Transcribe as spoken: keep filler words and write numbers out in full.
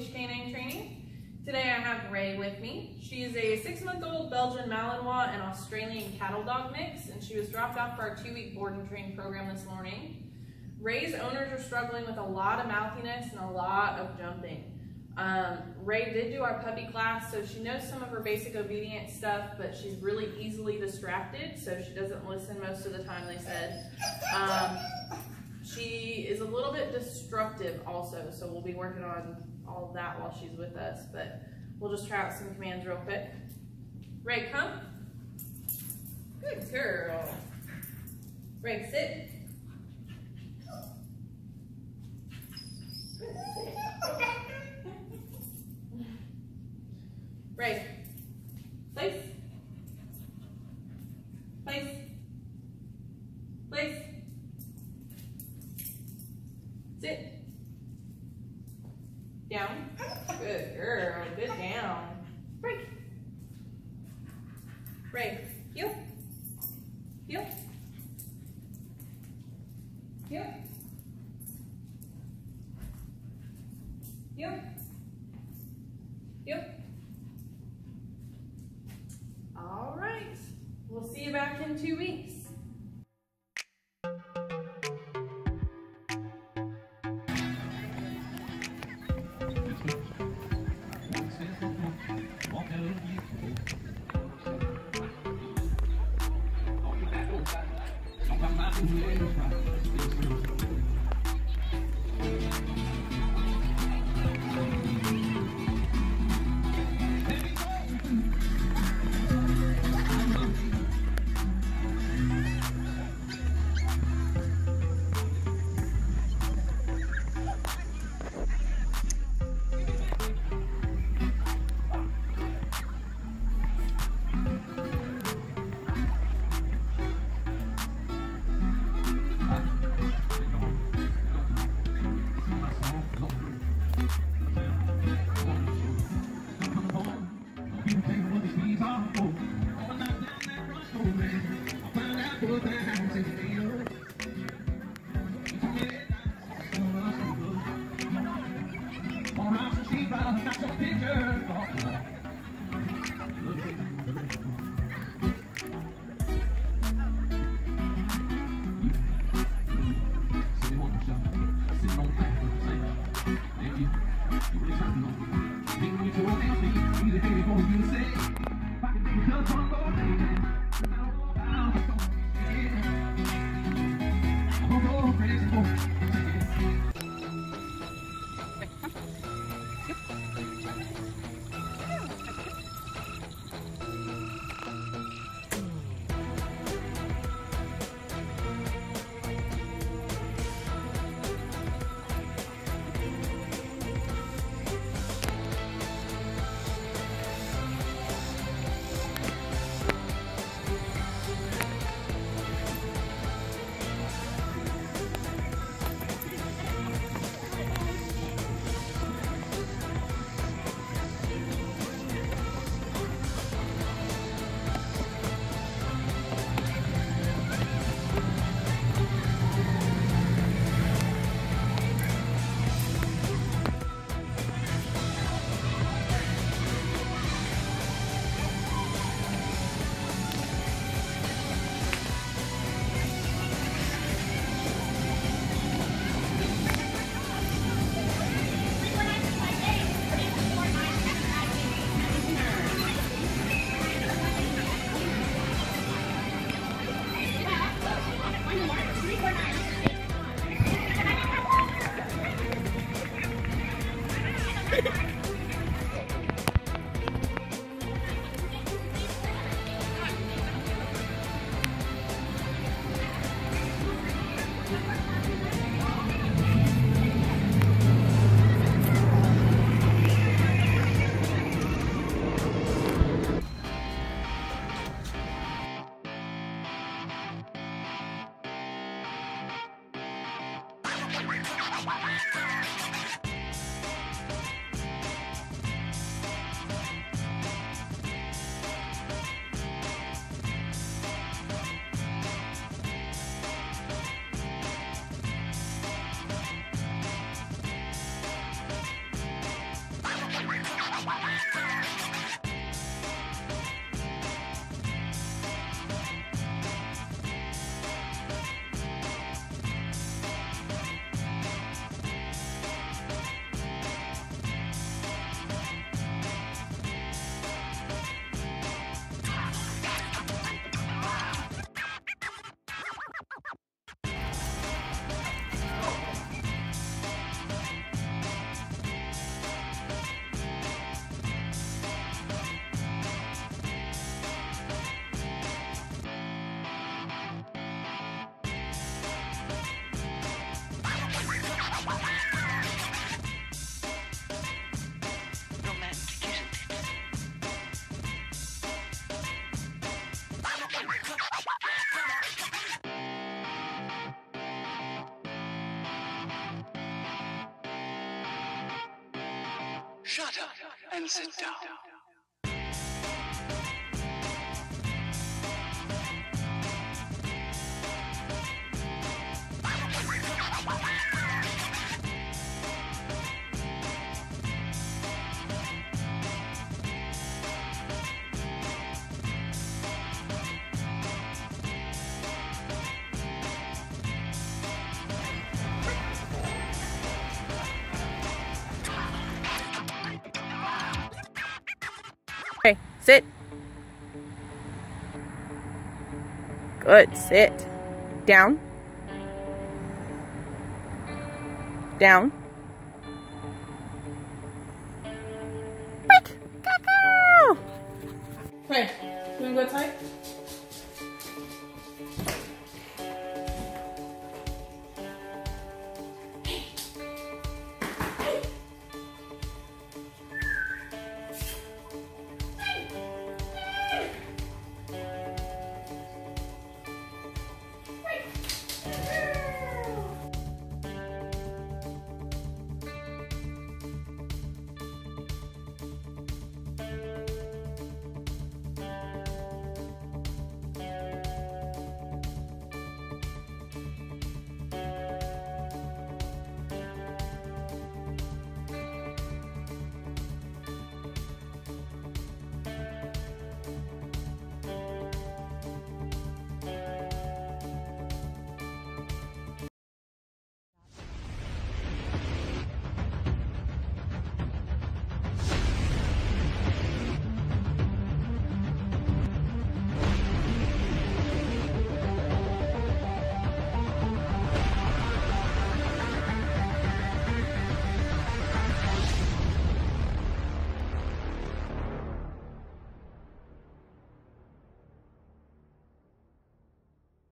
Leash K nine Training. Today I have Ray with me. She is a six-month-old Belgian Malinois and Australian cattle dog mix, and she was dropped off for our two-week board and train program this morning. Ray's owners are struggling with a lot of mouthiness and a lot of jumping. Um, Ray did do our puppy class, so she knows some of her basic obedience stuff, but she's really easily distracted, so she doesn't listen most of the time, they said. Um, she is a little bit destructive also, so we'll be working on all of that while she's with us, but we'll just try out some commands real quick. Ray, come. Good girl. Ray, sit. Ray, place, place, place, sit, down, good girl, good down, Ray, Ray, heel, heel, heel, heel, heel. All right, we'll see you back in two weeks. shut up and sit down. Okay, sit. Good, sit. Down. Down. Quick. Okay, you wanna go outside?